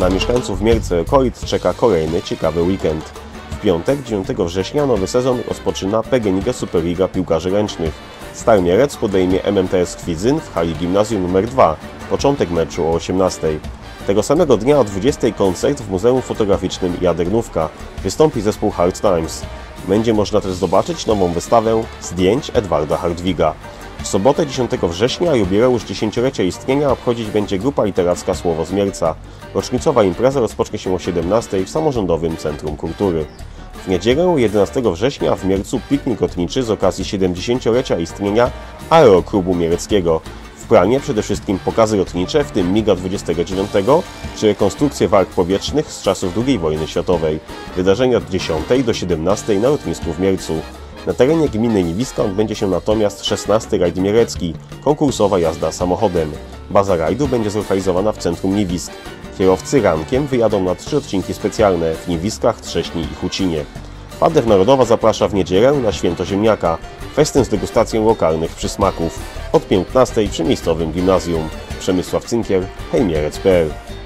Na mieszkańców Mielca i okolic czeka kolejny ciekawy weekend. W piątek, 9 września, nowy sezon rozpoczyna PGNiG Superliga Piłkarzy Ręcznych. Stal Mielec podejmie MMTS Kwidzyn w hali Gimnazjum nr 2. Początek meczu o 18. Tego samego dnia o 20 koncert w Muzeum Fotograficznym Jadernówka. Wystąpi zespół Hard Times. Będzie można też zobaczyć nową wystawę zdjęć Edwarda Hardwiga. W sobotę 10 września jubileusz 10-lecia istnienia obchodzić będzie grupa literacka Słowo z Mielca. Rocznicowa impreza rozpocznie się o 17 w Samorządowym Centrum Kultury. W niedzielę 11 września w Mielcu piknik lotniczy z okazji 70-lecia istnienia Aeroklubu Mieleckiego. W planie przede wszystkim pokazy lotnicze, w tym MiG-29, czy rekonstrukcje walk powietrznych z czasów II wojny światowej. Wydarzenia od 10 do 17 na lotnisku w Mielcu. Na terenie gminy Niwiska odbędzie się natomiast 16. rajd mielecki, konkursowa jazda samochodem. Baza rajdu będzie zlokalizowana w centrum Niwisk. Kierowcy rankiem wyjadą na 3 odcinki specjalne w Niwiskach, Trześni i Hucinie. Padew Narodowa zaprasza w niedzielę na Święto Ziemniaka, festyn z degustacją lokalnych przysmaków. Od 15 przy miejscowym gimnazjum. Przemysław Cynkier, hejmierec.pl